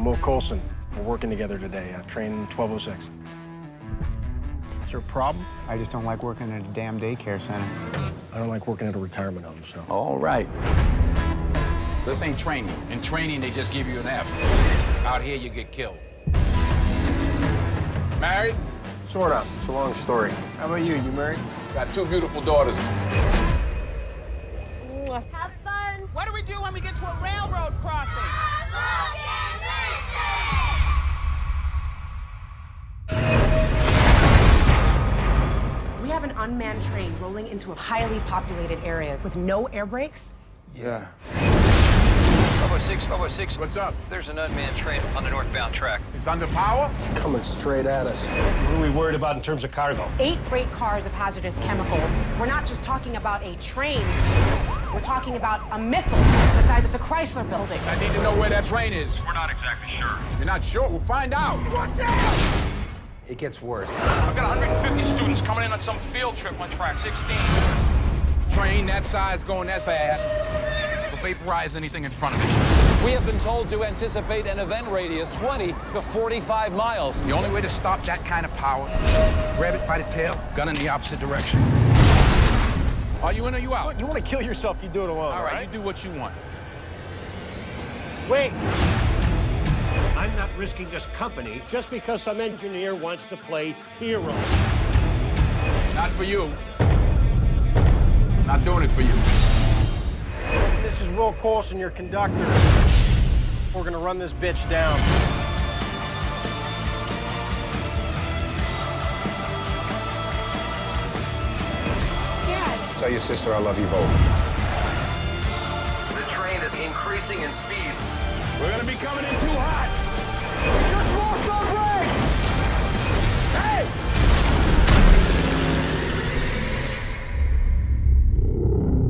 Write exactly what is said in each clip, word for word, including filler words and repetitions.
I'm Will Coulson. We're working together today. I train twelve oh six. Is there a problem? I just don't like working at a damn daycare center. I don't like working at a retirement home, so. All right. This ain't training. In training, they just give you an F. Out here, you get killed. Married? Sort of. It's a long story. How about you? You married? Got two beautiful daughters. Have fun. What do we do when we get to a railroad crossing? We have an unmanned train rolling into a highly populated area with no air brakes. Yeah. twelve oh six, twelve oh six. What's up? There's an unmanned train on the northbound track. It's under power? It's coming straight at us. What are we worried about in terms of cargo? Eight freight cars of hazardous chemicals. We're not just talking about a train. We're talking about a missile the size of the Chrysler Building. I need to know where that train is. We're not exactly sure. You're not sure? We'll find out. Watch out! It gets worse. I've got one hundred fifty students coming in on some field trip on track sixteen. Train that size going that fast will vaporize anything in front of it. We have been told to anticipate an event radius twenty to forty-five miles. The only way to stop that kind of power, grab it by the tail, gun in the opposite direction. Are you in or you out? Look, you want to kill yourself, you do it alone, All right, right? you do what you want. Wait! I'm not risking this company just because some engineer wants to play hero. Not for you. Not doing it for you. This is Will Coulson, your conductor. We're gonna run this bitch down. Dad. Tell your sister I love you both. The train is increasing in speed. We're gonna be coming in too hot. We just lost our brakes!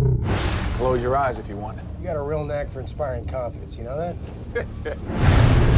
Hey! Close your eyes if you want it. You got a real knack for inspiring confidence, you know that?